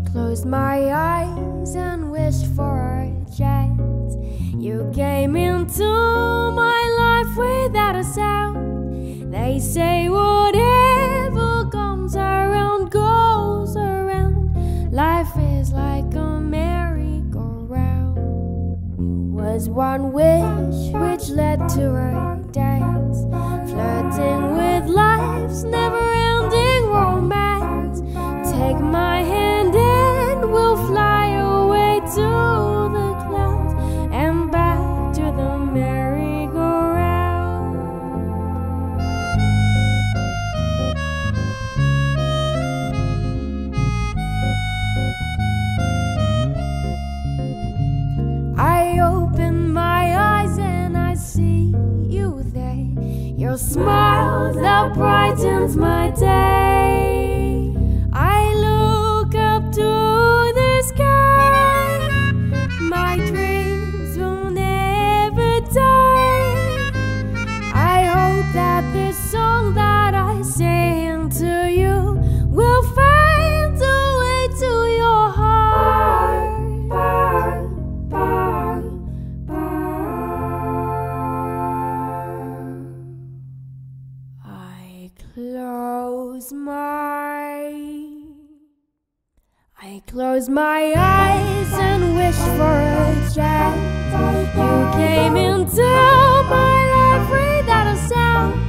Closed my eyes and wished for a chance. You came into my life without a sound. They say whatever comes around goes around. Life is like a merry-go-round. It was one wish which led to a dance, flirting with life's never-ending romance. Take my hand and we'll fly away to the clouds and back to the merry-go-round. I open my eyes and I see you there. Your smile that brightens my day. I look up to the sky. My dreams will never die. I hope that this song that I sing to you will find a way to your heart. I close my eyes and wish for a chance. You came into my life without a sound.